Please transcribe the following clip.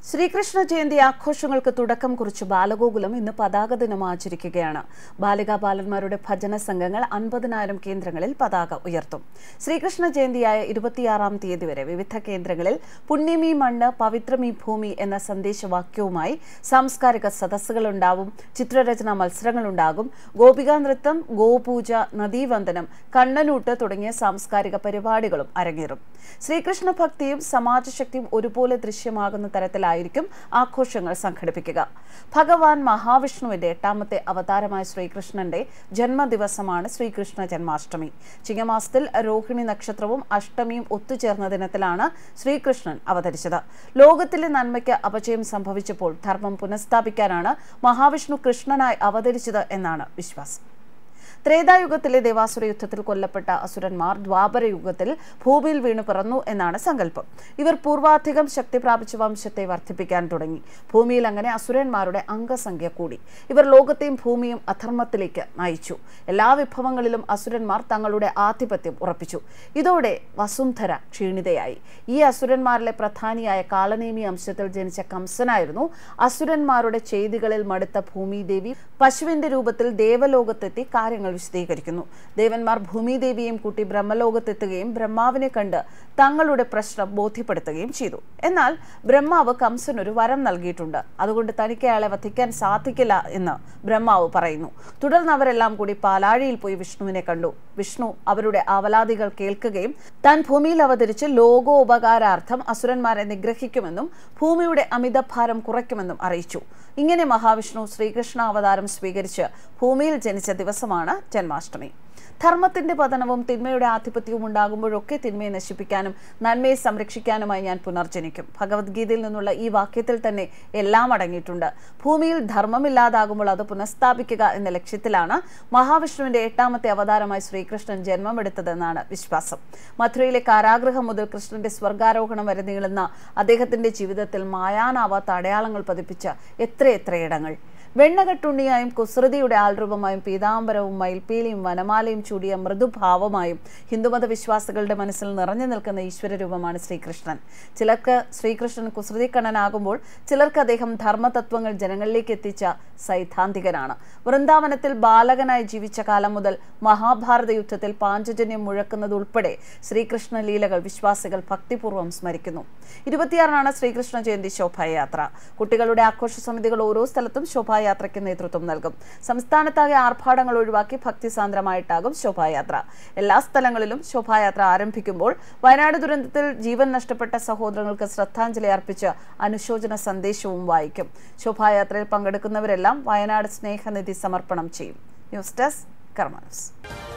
ശ്രീകൃഷ്ണ ജയന്തി ആഘോഷങ്ങൾക്ക് തുടക്കം കുറിച്ച് ബാലഗോകുലം ഇന്ന് പതാക ദിനം ആചരിക്കുകയാണ്. ബാലികാ ബാലന്മാരുടെ ഭജന സംഘങ്ങൾ 50,000 കേന്ദ്രങ്ങളിൽ പതാക ഉയർത്തും. ശ്രീകൃഷ്ണ ജയന്തിയായ 26-ാം തീയതി വരെ വിവിധ കേന്ദ്രങ്ങളിൽ പുണ്യമീ മണ്ണ് പവിത്രമീ ഭൂമി എന്ന സന്ദേശവാക്യവുമായി സാംസ്കാരിക സദസ്സുകളുണ്ടാവും, ചിത്രരചനാ മത്സരങ്ങളുണ്ടാകും, ഗോപികാ നൃത്തം, ഗോപൂജ, നദീവന്ദനം, കണ്ണനൂട്ട് തുടങ്ങിയ സാംസ്കാരിക പരിപാടികളും അരങ്ങേറും. ശ്രീകൃഷ്ണ ഭക്തിയും സമാജശക്തിയും ഒരുപോലെ ദൃശ്യമാകുന്ന തരത്തിലായിരിക്കും ആഘോഷങ്ങൾ സംഘടിപ്പിക്കുക. ഭഗവാൻ മഹാവിഷ്ണുവിന്റെ 8ാമത്തെ അവതാരമായ ശ്രീകൃഷ്ണന്റെ ജന്മദിവസമാണ് ശ്രീകൃഷ്ണ ജന്മാഷ്ടമി. ചിങ്ങമാസത്തിൽ രോഹിണി നക്ഷത്രവും അഷ്ടമിയും ഒത്തുചേർന്ന ദിനത്തിലാണ് ശ്രീകൃഷ്ണൻ അവതരിച്ചത്. ലോകത്തിലെ നന്മയ്ക്ക് അപജയം സംഭവിച്ചപ്പോൾ ധർമ്മം പുനഃസ്ഥാപിക്കാനാണ് മഹാവിഷ്ണു കൃഷ്ണനായി അവതരിച്ചത് എന്നാണ് വിശ്വാസം. ത്രേതായുഗത്തിലെ ദേവാസുര യുദ്ധത്തിൽ കൊല്ലപ്പെട്ട അസുരന്മാർ ദ്വാപരയുഗത്തിൽ ഭൂമിയിൽ വീണു പിറന്നു എന്നാണ് സങ്കല്പം. ഇവർ പൂർവാധികം ശക്തി പ്രാപിച്ച വംശത്തെ വർദ്ധിപ്പിക്കാൻ തുടങ്ങി. ഭൂമിയിൽ അങ്ങനെ അസുരന്മാരുടെ അംഗസംഖ്യ കൂടി. ഇവർ ലോകത്തെയും ഭൂമിയും അധർമ്മത്തിലേക്ക് നയിച്ചു. എല്ലാ വിഭവങ്ങളിലും അസുരന്മാർ തങ്ങളുടെ ആധിപത്യം ഉറപ്പിച്ചു. ഇതോടെ വസുന്ധര ക്ഷീണിതയായി. ഈ അസുരന്മാരിലെ പ്രധാനിയായ കാളനേമി അംശത്തിൽ ജനിച്ച കംസനായിരുന്നു അസുരന്മാരുടെ ചെയ്തികളിൽ മടുത്ത ഭൂമിദേവി പശുവിന്റെ രൂപത്തിൽ ദേവലോകത്തെത്തി കാര്യങ്ങൾ വിശദീകരിക്കുന്നു. ദേവന്മാർ ഭൂമിദേവിയെയും കൂട്ടി ബ്രഹ്മലോകത്തെത്തുകയും ബ്രഹ്മാവിനെ കണ്ട് തങ്ങളുടെ പ്രശ്നം ബോധ്യപ്പെടുത്തുകയും ചെയ്തു. എന്നാൽ ബ്രഹ്മാവ് കംസനൊരു വരം നൽകിയിട്ടുണ്ട്. അതുകൊണ്ട് തനിക്ക് അയാളെ വധിക്കാൻ സാധിക്കില്ല എന്ന് ബ്രഹ്മാവ് പറയുന്നു. തുടർന്ന് അവരെല്ലാം കൂടി പാലാഴിയിൽ പോയി വിഷ്ണുവിനെ കണ്ടു. വിഷ്ണു അവരുടെ ആവലാതികൾ കേൾക്കുകയും താൻ ഭൂമിയിൽ അവതരിച്ച് ലോകോപകാരാർത്ഥം അസുരന്മാരെ നിഗ്രഹിക്കുമെന്നും ഭൂമിയുടെ അമിതഭാരം കുറയ്ക്കുമെന്നും അറിയിച്ചു. ഇങ്ങനെ മഹാവിഷ്ണു ശ്രീകൃഷ്ണ അവതാരം സ്വീകരിച്ച് ഭൂമിയിൽ ജനിച്ച ദിവസമാണ് ജന്മാഷ്ടമി. ധർമ്മത്തിന്റെ പതനവും തിന്മയുടെ ആധിപത്യവും ഉണ്ടാകുമ്പോഴൊക്കെ തിന്മയെ നശിപ്പിക്കാനും നന്മയെ സംരക്ഷിക്കാനുമായി ഞാൻ പുനർജനിക്കും. ഭഗവത്ഗീതയിൽ നിന്നുള്ള ഈ വാക്യത്തിൽ തന്നെ എല്ലാം അടങ്ങിയിട്ടുണ്ട്. ഭൂമിയിൽ ധർമ്മമില്ലാതാകുമ്പോൾ അത് പുനഃസ്ഥാപിക്കുക എന്ന ലക്ഷ്യത്തിലാണ് മഹാവിഷ്ണുവിന്റെ 8ാമത്തെ അവതാരമായി ശ്രീകൃഷ്ണൻ ജന്മമെടുത്തതെന്നാണ് വിശ്വാസം. മഥുരയിലെ കാരാഗൃഹം മുതൽ കൃഷ്ണന്റെ സ്വർഗാരോഹണം വരെ നീളുന്ന അദ്ദേഹത്തിന്റെ ജീവിതത്തിൽ മായാനാവാത്ത അടയാളങ്ങൾ പതിപ്പിച്ച എത്രയെത്ര ഇടങ്ങൾ. വെണ്ണകെട്ടുണ്ണിയായും കുസൃതിയുടെ ആൾരൂപമായും പീതാംബരവും മയിൽപ്പീലിയും വനമാലയും ചൂടിയ മൃദുഭാവമായും ഹിന്ദുമത വിശ്വാസികളുടെ മനസ്സിൽ നിറഞ്ഞു നിൽക്കുന്ന ഈശ്വരരൂപമാണ് ശ്രീകൃഷ്ണൻ. ചിലർക്ക് ശ്രീകൃഷ്ണൻ കുസൃതിക്കണ്ണനാകുമ്പോൾ ചിലർക്ക് അദ്ദേഹം ധർമ്മതത്വങ്ങൾ ജനങ്ങളിലേക്ക് എത്തിച്ച സൈദ്ധാന്തികനാണ്. വൃന്ദാവനത്തിൽ ബാലകനായി ജീവിച്ച കാലം മുതൽ മഹാഭാരത യുദ്ധത്തിൽ പാഞ്ചജന്യം മുഴക്കുന്നതുൾപ്പെടെ ശ്രീകൃഷ്ണ ലീലകൾ വിശ്വാസികൾ ഭക്തിപൂർവ്വം സ്മരിക്കുന്നു. 26-നാണ് ശ്രീകൃഷ്ണ ജയന്തി ശോഭായാത്ര. കുട്ടികളുടെ ആഘോഷ സമിതികൾ ഓരോ സ്ഥലത്തും ശോഭായാത്രയ്ക്ക് നേതൃത്വം നൽകും. സംസ്ഥാനത്താകെ ആർഭാടങ്ങൾ ഒഴിവാക്കി ഭക്തിസാന്ദ്രമായിട്ടാകും ശോഭായാത്ര. എല്ലാ സ്ഥലങ്ങളിലും ശോഭായാത്ര ആരംഭിക്കുമ്പോൾ വയനാട് ദുരന്തത്തിൽ ജീവൻ നഷ്ടപ്പെട്ട സഹോദരങ്ങൾക്ക് ശ്രദ്ധാഞ്ജലി അർപ്പിച്ച് അനുശോചന സന്ദേശവും വായിക്കും. ശോഭായാത്രയിൽ പങ്കെടുക്കുന്നവരെല്ലാം വയനാട് സ്നേഹനിധി സമർപ്പണം ചെയ്യും. News desk Karma news.